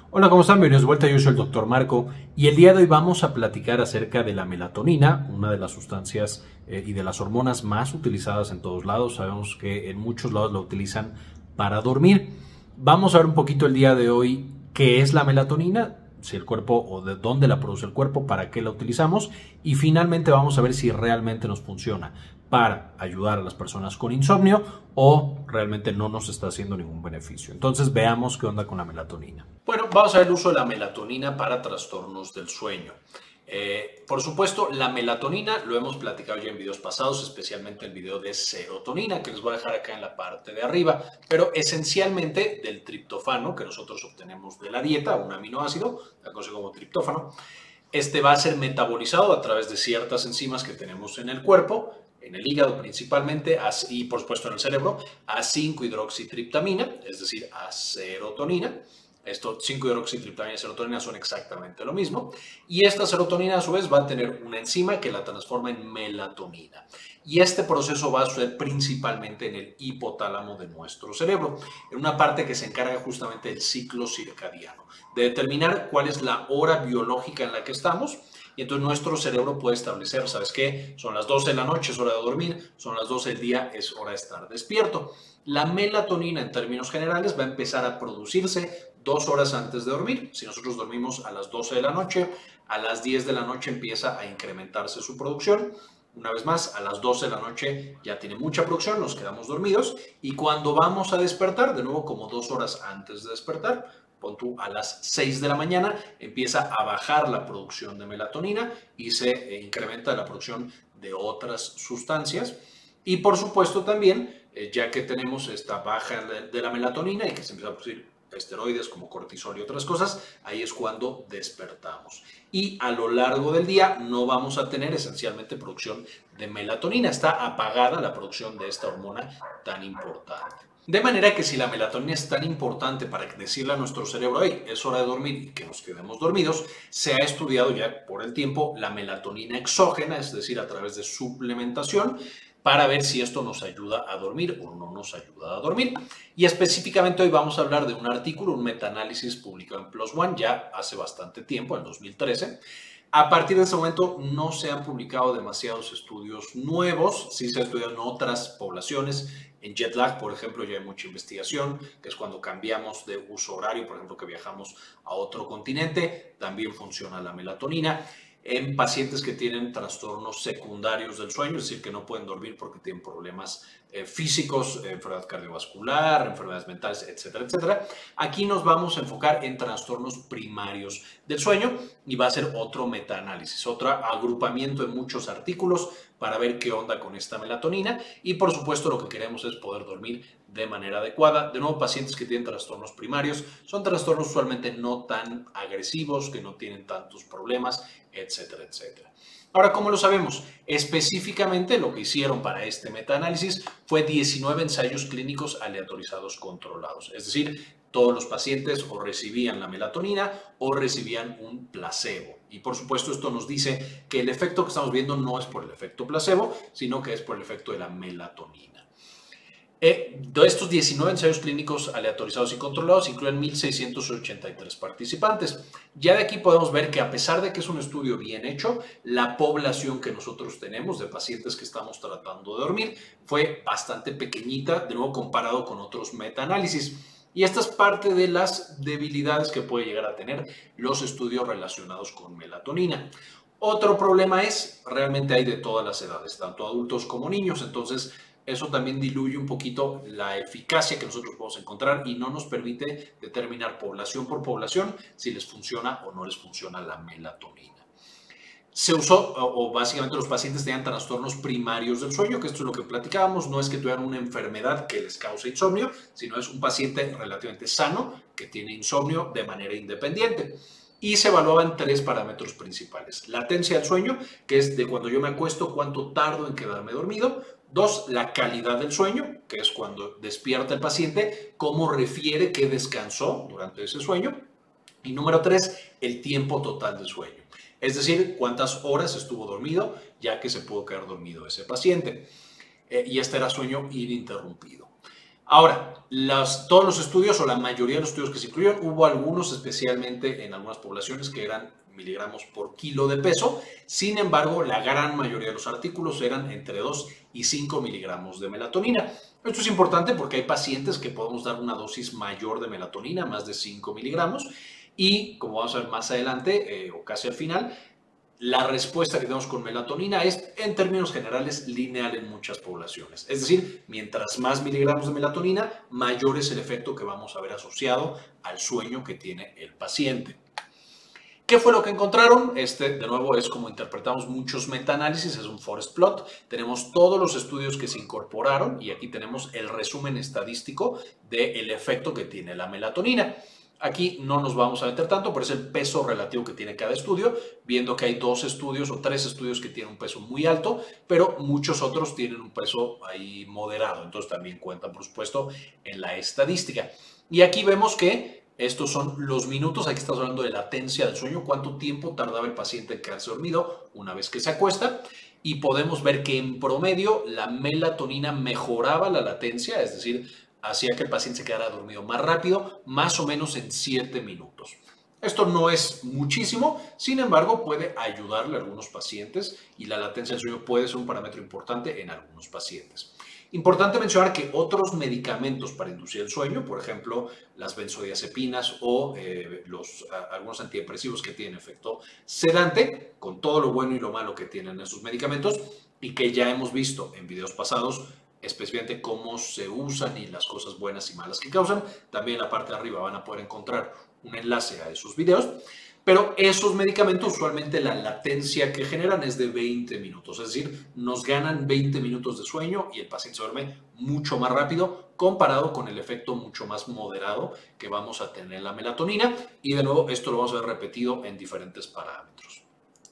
Hola, ¿cómo están? Bienvenidos de vuelta, yo soy el Dr. Marco y el día de hoy vamos a platicar acerca de la melatonina, una de las sustancias y de las hormonas más utilizadas en todos lados. Sabemos que en muchos lados la utilizan para dormir. Vamos a ver un poquito el día de hoy qué es la melatonina, si el cuerpo o de dónde la produce el cuerpo, para qué la utilizamos y finalmente vamos a ver si realmente nos funciona para ayudar a las personas con insomnio o realmente no nos está haciendo ningún beneficio. Entonces veamos qué onda con la melatonina. Bueno, vamos a ver el uso de la melatonina para trastornos del sueño. Por supuesto, la melatonina lo hemos platicado ya en videos pasados, especialmente el video de serotonina, que les voy a dejar acá en la parte de arriba, pero esencialmente del triptófano que nosotros obtenemos de la dieta, un aminoácido, conocido como triptófano. Este va a ser metabolizado a través de ciertas enzimas que tenemos en el cuerpo, en el hígado principalmente, y por supuesto en el cerebro, a 5-hidroxitriptamina, es decir, a serotonina. Esto, 5-hidroxitriptamina y serotonina son exactamente lo mismo. Y esta serotonina a su vez va a tener una enzima que la transforma en melatonina. Y este proceso va a suceder principalmente en el hipotálamo de nuestro cerebro, en una parte que se encarga justamente del ciclo circadiano, de determinar cuál es la hora biológica en la que estamos. Y entonces nuestro cerebro puede establecer, ¿sabes qué? Son las 12 de la noche, es hora de dormir, son las 12 del día, es hora de estar despierto. La melatonina, en términos generales, va a empezar a producirse 2 horas antes de dormir. Si nosotros dormimos a las 12 de la noche, a las 10 de la noche empieza a incrementarse su producción. Una vez más, a las 12 de la noche ya tiene mucha producción, nos quedamos dormidos y cuando vamos a despertar, de nuevo como 2 horas antes de despertar, pon tú a las 6 de la mañana, empieza a bajar la producción de melatonina y se incrementa la producción de otras sustancias. Y por supuesto también, ya que tenemos esta baja de la melatonina y que se empieza a producir esteroides como cortisol y otras cosas, ahí es cuando despertamos. Y a lo largo del día no vamos a tener esencialmente producción de melatonina, está apagada la producción de esta hormona tan importante. De manera que si la melatonina es tan importante para decirle a nuestro cerebro, hey, es hora de dormir y que nos quedemos dormidos, se ha estudiado ya por el tiempo la melatonina exógena, es decir, a través de suplementación, para ver si esto nos ayuda a dormir o no nos ayuda a dormir. Y específicamente hoy vamos a hablar de un artículo, un metaanálisis publicado en PLOS ONE ya hace bastante tiempo, en 2013. A partir de ese momento no se han publicado demasiados estudios nuevos, sí se ha estudiado en otras poblaciones. En jet lag, por ejemplo, ya hay mucha investigación, que es cuando cambiamos de uso horario, por ejemplo, que viajamos a otro continente, también funciona la melatonina. En pacientes que tienen trastornos secundarios del sueño, es decir, que no pueden dormir porque tienen problemas físicos, enfermedad cardiovascular, enfermedades mentales, etcétera, etcétera. Aquí nos vamos a enfocar en trastornos primarios del sueño y va a ser otro metaanálisis, otro agrupamiento de muchos artículos para ver qué onda con esta melatonina y por supuesto lo que queremos es poder dormir de manera adecuada. De nuevo, pacientes que tienen trastornos primarios son trastornos usualmente no tan agresivos, que no tienen tantos problemas, etcétera, etcétera. Ahora, ¿cómo lo sabemos? Específicamente lo que hicieron para este metaanálisis fue 19 ensayos clínicos aleatorizados controlados, es decir, todos los pacientes o recibían la melatonina o recibían un placebo. Y por supuesto esto nos dice que el efecto que estamos viendo no es por el efecto placebo, sino que es por el efecto de la melatonina. De estos 19 ensayos clínicos aleatorizados y controlados incluyen 1.683 participantes. Ya de aquí podemos ver que a pesar de que es un estudio bien hecho, la población que nosotros tenemos de pacientes que estamos tratando de dormir fue bastante pequeñita, de nuevo comparado con otros metaanálisis. Y esta es parte de las debilidades que puede llegar a tener los estudios relacionados con melatonina. Otro problema es, realmente hay de todas las edades, tanto adultos como niños, entonces eso también diluye un poquito la eficacia que nosotros podemos encontrar y no nos permite determinar población por población si les funciona o no les funciona la melatonina. Se usó, o básicamente los pacientes tenían trastornos primarios del sueño, que esto es lo que platicábamos, no es que tuvieran una enfermedad que les cause insomnio, sino es un paciente relativamente sano que tiene insomnio de manera independiente. Y se evaluaban 3 parámetros principales. Latencia del sueño, que es de cuando yo me acuesto, cuánto tardo en quedarme dormido. 2, la calidad del sueño, que es cuando despierta el paciente, cómo refiere que descansó durante ese sueño. Y número 3, el tiempo total del sueño. Es decir, cuántas horas estuvo dormido, ya que se pudo quedar dormido ese paciente. Y este era sueño ininterrumpido. Ahora, todos los estudios o la mayoría de los estudios que se incluyeron, hubo algunos especialmente en algunas poblaciones que eran miligramos por kilo de peso. Sin embargo, la gran mayoría de los artículos eran entre 2 y 5 miligramos de melatonina. Esto es importante porque hay pacientes que podemos dar una dosis mayor de melatonina, más de 5 miligramos, y como vamos a ver más adelante o casi al final, la respuesta que tenemos con melatonina es, en términos generales, lineal en muchas poblaciones. Es decir, mientras más miligramos de melatonina, mayor es el efecto que vamos a ver asociado al sueño que tiene el paciente. ¿Qué fue lo que encontraron? De nuevo, es como interpretamos muchos metaanálisis, es un forest plot. Tenemos todos los estudios que se incorporaron y aquí tenemos el resumen estadístico del efecto que tiene la melatonina. Aquí no nos vamos a meter tanto, pero es el peso relativo que tiene cada estudio, viendo que hay 2 estudios o 3 estudios que tienen un peso muy alto, pero muchos otros tienen un peso ahí moderado, entonces también cuentan, por supuesto, en la estadística. Y aquí vemos que estos son los minutos, aquí estamos hablando de latencia del sueño, cuánto tiempo tardaba el paciente en quedarse dormido una vez que se acuesta, y podemos ver que en promedio la melatonina mejoraba la latencia, es decir, hacía que el paciente se quedara dormido más rápido, más o menos en 7 minutos. Esto no es muchísimo, sin embargo, puede ayudarle a algunos pacientes y la latencia del sueño puede ser un parámetro importante en algunos pacientes. Importante mencionar que otros medicamentos para inducir el sueño, por ejemplo, las benzodiazepinas o algunos antidepresivos que tienen efecto sedante, con todo lo bueno y lo malo que tienen esos medicamentos y que ya hemos visto en videos pasados, especialmente cómo se usan y las cosas buenas y malas que causan. También en la parte de arriba van a poder encontrar un enlace a esos videos. Pero esos medicamentos, usualmente la latencia que generan es de 20 minutos. Es decir, nos ganan 20 minutos de sueño y el paciente se duerme mucho más rápido comparado con el efecto mucho más moderado que vamos a tener en la melatonina. Y de nuevo, esto lo vamos a ver repetido en diferentes parámetros.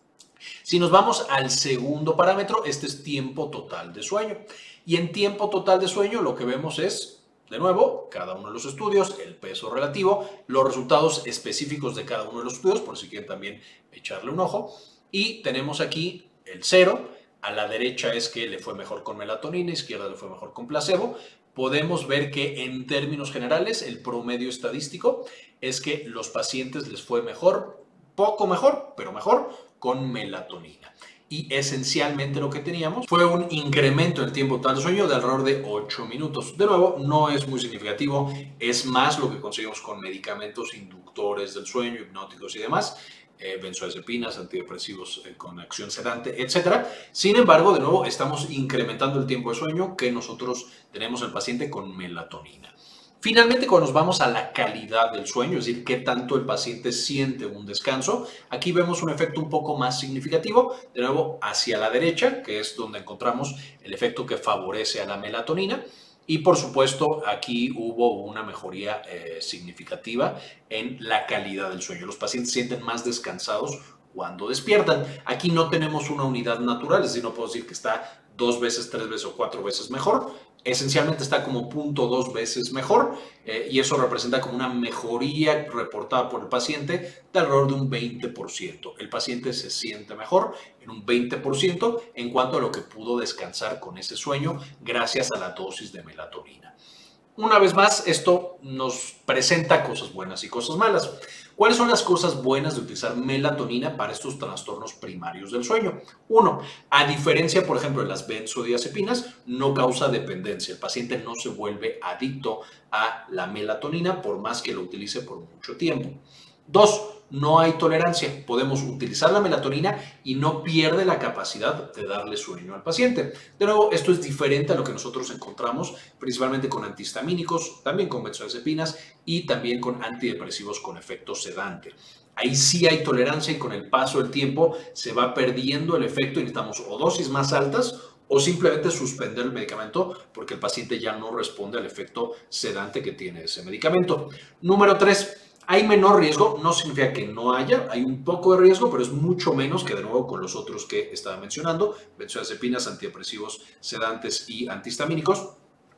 Si nos vamos al segundo parámetro, este es tiempo total de sueño. Y en tiempo total de sueño lo que vemos es, de nuevo, cada uno de los estudios, el peso relativo, los resultados específicos de cada uno de los estudios, por si quieren también echarle un ojo. Y tenemos aquí el 0. A la derecha es que le fue mejor con melatonina, a la izquierda le fue mejor con placebo. Podemos ver que en términos generales el promedio estadístico es que los pacientes les fue mejor, poco mejor, pero mejor con melatonina. Y esencialmente lo que teníamos fue un incremento en el tiempo total de sueño de alrededor de 8 minutos. De nuevo, no es muy significativo, es más lo que conseguimos con medicamentos inductores del sueño, hipnóticos y demás, benzodiazepinas, antidepresivos con acción sedante, etc. Sin embargo, de nuevo, estamos incrementando el tiempo de sueño que nosotros tenemos en el paciente con melatonina. Finalmente, cuando nos vamos a la calidad del sueño, es decir, qué tanto el paciente siente un descanso, aquí vemos un efecto un poco más significativo, de nuevo hacia la derecha, que es donde encontramos el efecto que favorece a la melatonina. Y por supuesto, aquí hubo una mejoría significativa en la calidad del sueño. Los pacientes sienten más descansados cuando despiertan. Aquí no tenemos una unidad natural, es decir, no puedo decir que está 2 veces, 3 veces o 4 veces mejor. Esencialmente está como 0.2 veces mejor y eso representa como una mejoría reportada por el paciente de alrededor de un 20%. El paciente se siente mejor en un 20% en cuanto a lo que pudo descansar con ese sueño gracias a la dosis de melatonina. Una vez más, esto nos presenta cosas buenas y cosas malas. ¿Cuáles son las cosas buenas de utilizar melatonina para estos trastornos primarios del sueño? 1. A diferencia, por ejemplo, de las benzodiazepinas, no causa dependencia. El paciente no se vuelve adicto a la melatonina por más que lo utilice por mucho tiempo. 2. No hay tolerancia. Podemos utilizar la melatonina y no pierde la capacidad de darle sueño al paciente. De nuevo, esto es diferente a lo que nosotros encontramos principalmente con antihistamínicos, también con benzodiazepinas y también con antidepresivos con efecto sedante. Ahí sí hay tolerancia y con el paso del tiempo se va perdiendo el efecto y necesitamos o dosis más altas o simplemente suspender el medicamento porque el paciente ya no responde al efecto sedante que tiene ese medicamento. Número 3. Hay menor riesgo, no significa que no haya, hay un poco de riesgo, pero es mucho menos que de nuevo con los otros que estaba mencionando, benzodiazepinas, antidepresivos, sedantes y antihistamínicos,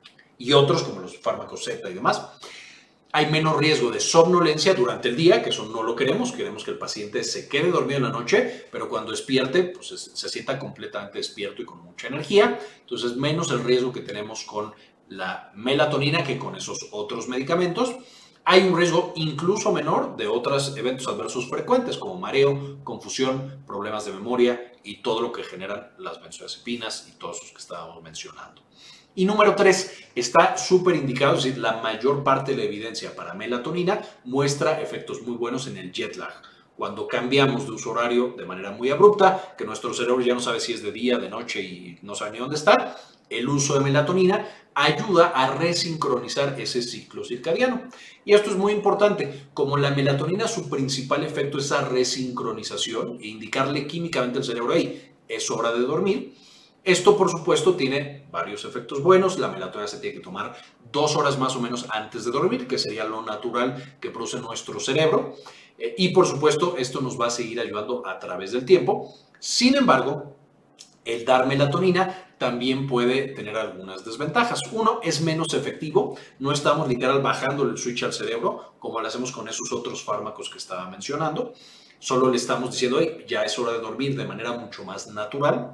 y otros como los fármacos Z y demás. Hay menos riesgo de somnolencia durante el día, que eso no lo queremos que el paciente se quede dormido en la noche, pero cuando despierte, pues se sienta completamente despierto y con mucha energía, entonces menos el riesgo que tenemos con la melatonina que con esos otros medicamentos. Hay un riesgo incluso menor de otros eventos adversos frecuentes como mareo, confusión, problemas de memoria y todo lo que generan las benzodiazepinas y todos los que estábamos mencionando. Y número 3, está súper indicado, es decir, la mayor parte de la evidencia para melatonina muestra efectos muy buenos en el jet lag. Cuando cambiamos de uso horario de manera muy abrupta, que nuestro cerebro ya no sabe si es de día, de noche y no sabe ni dónde está, el uso de melatonina ayuda a resincronizar ese ciclo circadiano. Y esto es muy importante. Como la melatonina, su principal efecto es esa resincronización e indicarle químicamente al cerebro, hey, es hora de dormir. Esto, por supuesto, tiene varios efectos buenos. La melatonina se tiene que tomar 2 horas más o menos antes de dormir, que sería lo natural que produce nuestro cerebro. Y, por supuesto, esto nos va a seguir ayudando a través del tiempo. Sin embargo, el dar melatonina también puede tener algunas desventajas. Uno, es menos efectivo. No estamos literal bajando el switch al cerebro, como lo hacemos con esos otros fármacos que estaba mencionando. Solo le estamos diciendo, hey, ya es hora de dormir de manera mucho más natural.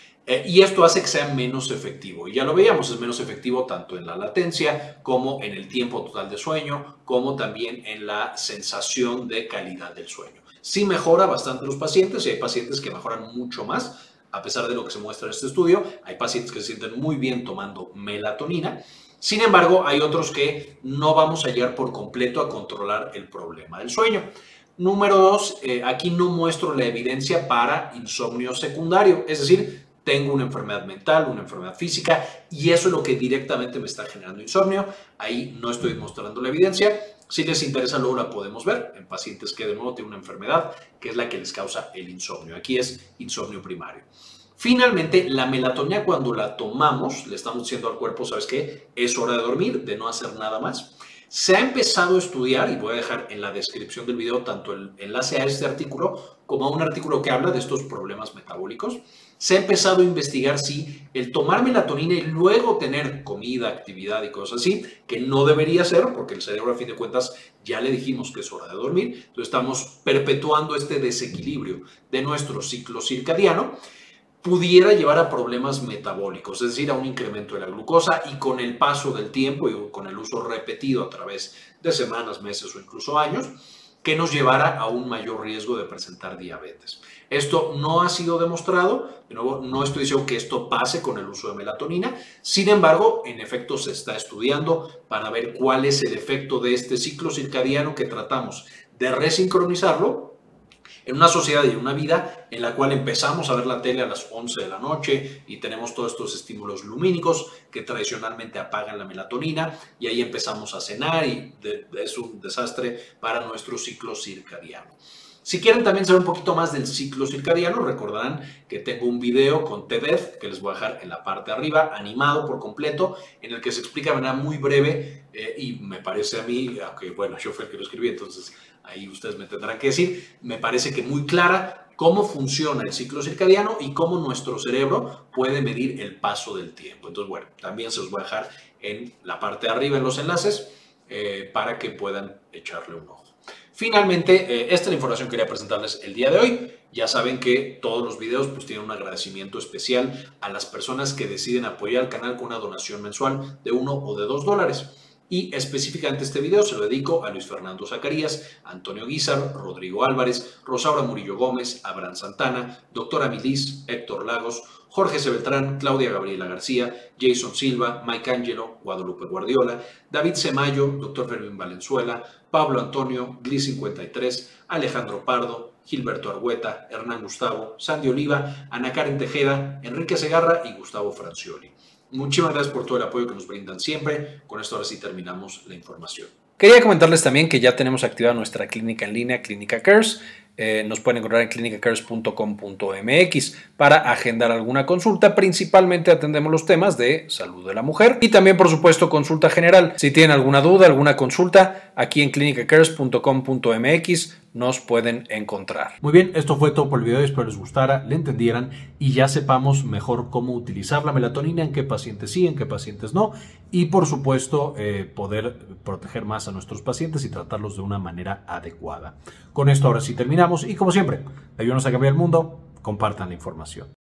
Y esto hace que sea menos efectivo. Y ya lo veíamos, es menos efectivo tanto en la latencia como en el tiempo total de sueño, como también en la sensación de calidad del sueño. Sí mejora bastante los pacientes y hay pacientes que mejoran mucho más. A pesar de lo que se muestra en este estudio, hay pacientes que se sienten muy bien tomando melatonina. Sin embargo, hay otros que no vamos a llegar por completo a controlar el problema del sueño. Número 2, aquí no muestro la evidencia para insomnio secundario, es decir, tengo una enfermedad mental, una enfermedad física y eso es lo que directamente me está generando insomnio. Ahí no estoy mostrando la evidencia. Si les interesa, luego la podemos ver en pacientes que de nuevo tienen una enfermedad que es la que les causa el insomnio. Aquí es insomnio primario. Finalmente, la melatonina cuando la tomamos, le estamos diciendo al cuerpo, ¿sabes qué? Es hora de dormir, de no hacer nada más. Se ha empezado a estudiar, y voy a dejar en la descripción del video tanto el enlace a este artículo como a un artículo que habla de estos problemas metabólicos. Se ha empezado a investigar si el tomar melatonina y luego tener comida, actividad y cosas así, que no debería ser, porque el cerebro a fin de cuentas ya le dijimos que es hora de dormir, entonces estamos perpetuando este desequilibrio de nuestro ciclo circadiano, pudiera llevar a problemas metabólicos, es decir, a un incremento de la glucosa y con el paso del tiempo y con el uso repetido a través de semanas, meses o incluso años, que nos llevara a un mayor riesgo de presentar diabetes. Esto no ha sido demostrado, de nuevo, no estoy diciendo que esto pase con el uso de melatonina, sin embargo, en efecto se está estudiando para ver cuál es el efecto de este ciclo circadiano que tratamos de resincronizarlo en una sociedad y una vida en la cual empezamos a ver la tele a las 11 de la noche y tenemos todos estos estímulos lumínicos que tradicionalmente apagan la melatonina y ahí empezamos a cenar y es un desastre para nuestro ciclo circadiano. Si quieren también saber un poquito más del ciclo circadiano, recordarán que tengo un video con TED que les voy a dejar en la parte de arriba, animado por completo, en el que se explica de manera muy breve y me parece a mí, aunque bueno, yo fui el que lo escribí, entonces ahí ustedes me tendrán que decir, me parece que muy clara cómo funciona el ciclo circadiano y cómo nuestro cerebro puede medir el paso del tiempo. Entonces, bueno, también se los voy a dejar en la parte de arriba en los enlaces para que puedan echarle un ojo. Finalmente, esta es la información que quería presentarles el día de hoy. Ya saben que todos los videos pues, tienen un agradecimiento especial a las personas que deciden apoyar al canal con una donación mensual de $1 o de $2. Y específicamente este video se lo dedico a Luis Fernando Zacarías, Antonio Guizar, Rodrigo Álvarez, Rosaura Murillo Gómez, Abraham Santana, Doctora Milis, Héctor Lagos, Jorge C. Beltrán, Claudia Gabriela García, Jason Silva, Mike Angelo, Guadalupe Guardiola, David Semayo, Dr. Fermín Valenzuela, Pablo Antonio, Gli53, Alejandro Pardo, Gilberto Argueta, Hernán Gustavo, Sandy Oliva, Ana Karen Tejeda, Enrique Segarra y Gustavo Francioli. Muchísimas gracias por todo el apoyo que nos brindan siempre. Con esto ahora sí terminamos la información. Quería comentarles también que ya tenemos activada nuestra clínica en línea, Clínica Cares. Nos pueden encontrar en clinicacares.com.mx para agendar alguna consulta. Principalmente atendemos los temas de salud de la mujer y también, por supuesto, consulta general. Si tienen alguna duda, alguna consulta, aquí en clinicacares.com.mx nos pueden encontrar. Muy bien, esto fue todo por el video. Espero les gustara, le entendieran y ya sepamos mejor cómo utilizar la melatonina, en qué pacientes sí, en qué pacientes no. Y, por supuesto, poder proteger más a nuestros pacientes y tratarlos de una manera adecuada. Con esto ahora sí terminamos y como siempre, ayúdanos a cambiar el mundo, compartan la información.